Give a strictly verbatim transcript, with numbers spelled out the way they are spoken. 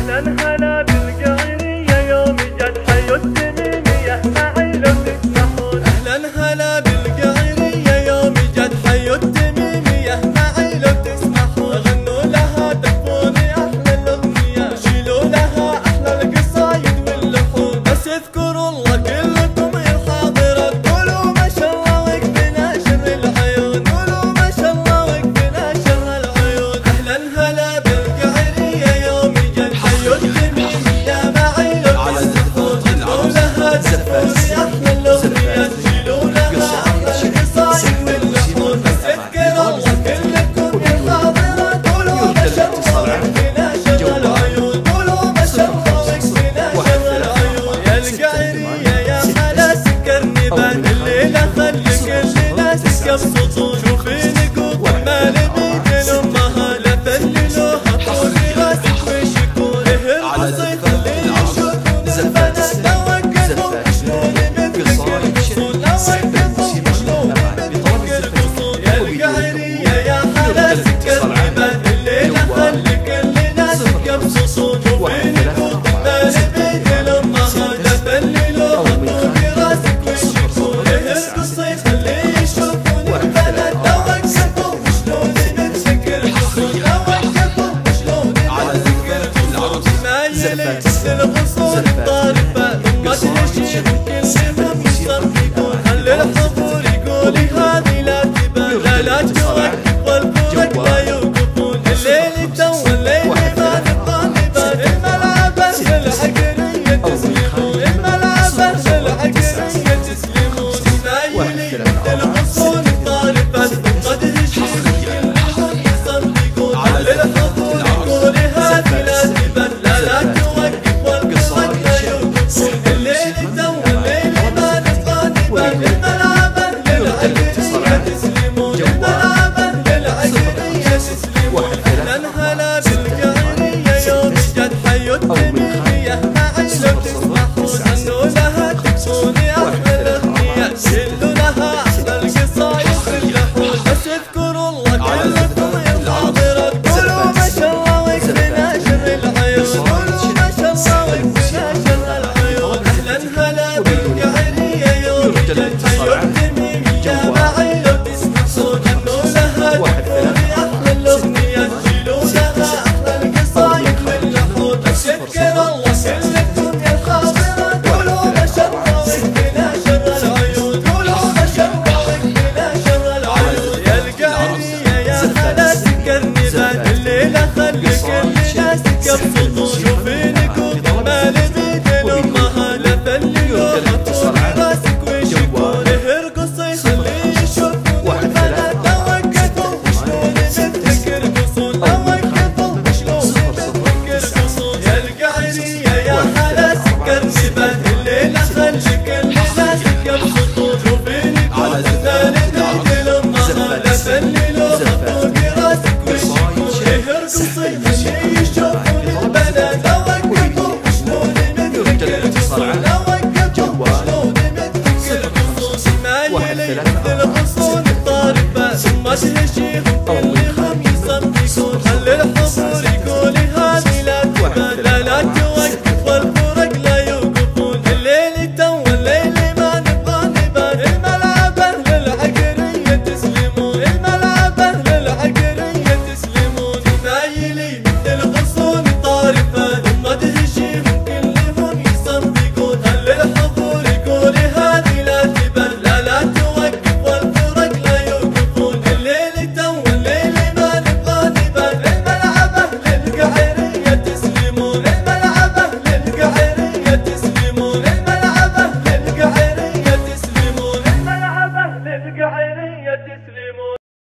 اهلا هلا بالقعرية يوم جت حي التميمية معي لو تسمحون. اهلا هلا بالقعرية يوم جت حي التميمية معي لو تسمحون. غنوا لها تكفوني احلى الاغنية، شيلوا لها احلى القصايد واللحون. بس اذكروا الله كلكم يا الحاضرات، قولوا ما شاء الله وقفنا شر العيون، قولوا ما شاء الله وقفنا شر العيون. اهلا هلا بالقعرية يوم جت حي التميمية معي لو تسمحون. غنوا لها تكفوني احلى الاغنية، شيلوا لها احلى القصايد واللحون. بس اذكروا الله كلكم يا الحاضرات، قولوا ما شاء الله وقفنا شر العيون، قولوا ما شاء الله وقفنا شر العيون. يا القعرية يا حلا سكرني بان الليلة، خلي كل الناس يبسطون. شوفي نقوط المال بيد الأمها، لا تذللوها طولي راسك وش يكون. القصي خلي يشوفون البنات، توقفوا شلون مثلك القصون، توقفوا شلون مثلك القصون. يا القعرية يا حلا سكرني بان الليلة، خلي كل الناس يبسطون. شوفي نقوط المال بيد الأمها، لا تذللوها طولي راسك وش يكون. القصي خلي يشوفون البنات، توقفوا شلون مثلك القصون، توقفوا شلون مثلك القصون. مايلة للغصون الطارفة ثم تهشي كلهم يصفقون. خلي الحضور يقولي هذه لا تبان، لا لا توقف والفرق لا يوقفون. الليل تو الليل ما نبغى نبان، الملعب للعقرية تسلمون، الملعب للعقرية تسلمون. مايلة للغصون الطارفة ثم تهشي كلهم يصفقون. خلي الحضور يقولي هذه لا تبان، لا لا توقف والفرق لا يوقفون. الليل تو الليل ما نبغى نبان، الملعب للعقرية تسلمون، الملعب للعقرية تسلمون. اهلا هلا بالقعرية يوم جت حي التميمية معي لو تسمحون. غنوا لها تكفوني احلى الاغنية، شيلوا لها احلى القصايد واللحون. بس اذكروا الله كلكم يا الحاضرات، قولوا ما شاء الله وقفنا شر العيون، قولوا ما شاء الله وقفنا شر العيون. اهلا هلا بالقعرية يوم جت حي التميمية معي لو تسمحون. غنوا لها تكفوني احلى الاغنية، شيلوا لها احلى القصايد واللحون. بس اذكروا الله كلكم يا الحاضرات، قولوا ما شاء الله وقفنا شر العيون، قولوا ما شاء الله وقفنا شر العيون. يا القعرية يا حلا سكرني بان الليلة، خلي كل الناس يبسطون. شوفي نقوط المال بيد الأمها، لا تذللوها طولي راسك وش يكون. ارقصي خلي يشوفون البنات، توقفوا شلون مثلك القصون، توقفوا شلون مثلك القصون. يا القعرية يا حلا سكرني بان الليلة، خلي كل الناس يبسطون. شوفي نقوط المال بيد الأمها، لا تذللوها طولي راسك وش يكون. ارقصي خلي يشوفون البنات، توقفوا شلون مثلك القصون، توقفوا شلون مثلك القصون. مايلة للغصون الطارفة ثم تهشيهم كلهم يصفقون. خلي الحضور